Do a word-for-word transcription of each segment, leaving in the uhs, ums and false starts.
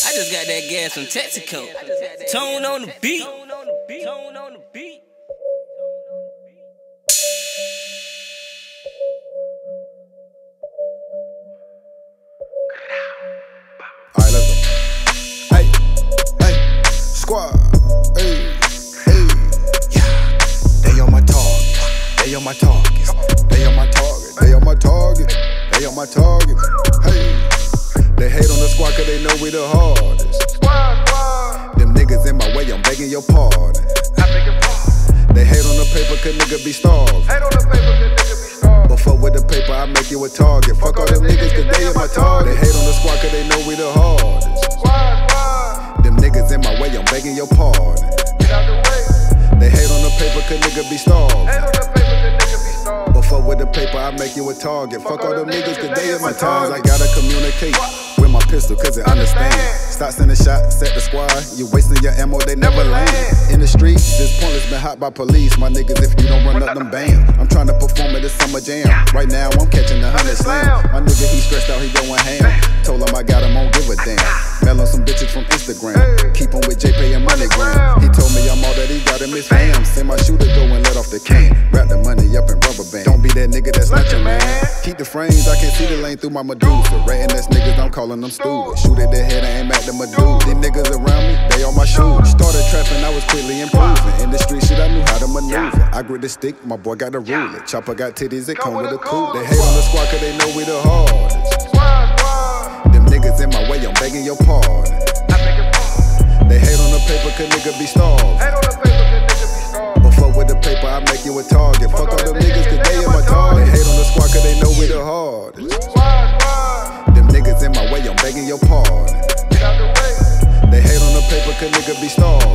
I just got that gas from Texaco. Tone on the beat. Tone on the beat. Alright, let's go. Hey, hey, squad. Hey, hey, yeah. They on my target. They on my targets. They on my target. They on my target. They on my target. Hey, they hate on the squad cause they know we the hardest. Squad, squad. Them niggas in my way, I'm begging your pardon. I beg your pardon. They hate on the paper cause nigga be starved. Hate on the paper cause nigga be starved. But fuck with the paper, I make you a target. Fuck, fuck all them niggas cause they in my target. They hate on the squad cause they know we the hardest. Squad, squad. Them niggas in my way, I'm begging your pardon. Get out the way. They hate on the paper cause nigga be starved. Hate on the paper cause nigga be starved. But fuck with the paper, I make you a target. Fuck, fuck all them niggas cause they in my target. I gotta communicate with my pistol cause it understand. Start sending shots at the squad, you wasting your ammo, they never land. In the streets, this pointless been hot by police. My niggas, if you don't run up them bam. I'm trying to perform at the summer jam. Right now, I'm catching a hundred slam. My nigga, he stressed out, he going ham. Told him I got him, won't give a damn. Mail on some bitches from Instagram. Keep him with J P and MoneyGram. He told me I'm all that he got in his fam. Send my shooter, go and let off the can. Wrap the money up in rubber band. Don't be that nigga that's not your man. Keep the frames, I can see the lane through my Medusa. Ratting ass niggas, I'm calling them stupid. Shoot at their head and aim at the Medusa. These niggas around me, they on my shoes. Started trapping, I was quickly improving. In the street shit, I knew how to maneuver. I grip the stick, my boy got a ruler. Chopper got titties, it come with a coupe. They hate on the squad cause they know we the hardest. Them niggas in my way, I'm begging your pardon. They hate on the paper cause nigga be starved. But fuck with the paper, I make you a target. Fuck all them niggas cause they in my target. They hate on the squad cause they know we the hardest. Them niggas in my way, I'm begging your pardon. They hate on the paper cause nigga be starved.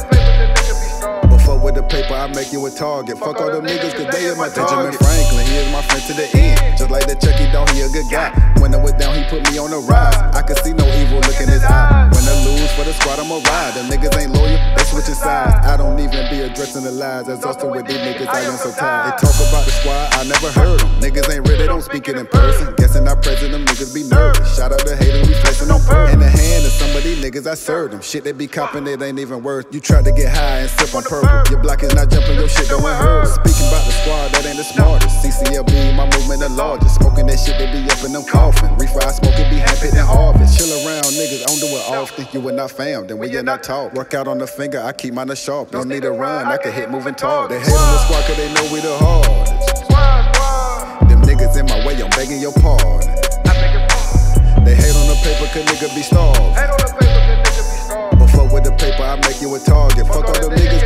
But fuck with the paper, I make you a target. Fuck all them niggas cause they in my target. Benjamin Franklin, he is my friend to the end. Just like that Chucky dog, he a good guy. When I was down, he put me on the rise. I could see no evil look in his eye. When I lose for the squad, I'ma ride. Them niggas ain't loyal, they switching sides. I don't even be addressing the lies. Exhausted with these niggas, I am so tired. They talk about the squad, I never heard them. Niggas ain't real, they don't speak it in person. Guessing I present them, niggas be nervous. Shout out to haters, we flexing on purpose. In the hand of some of these niggas, I served them. Shit they be copping, it ain't even worth. You try to get high and sip on purple. Your block is not jumping, your shit going hurt. Speaking about the squad, that ain't the smartest. C C L B, my movement the largest. Smoking that shit, they be up in them coffin. Reefer, I smoke it, be handpicked and harvest. Chill around, niggas, I don't do it often. You and not fam, then we are not talk. Work out on the finger, I keep mine sharp. Don't need to run, I can hit moving tall. They hate on the squad cause they know we the hardest. Them niggas in my way, I'm begging your pardon. They hate on the paper cause nigga be starved. But fuck with the paper, I make you a target. Fuck all them niggas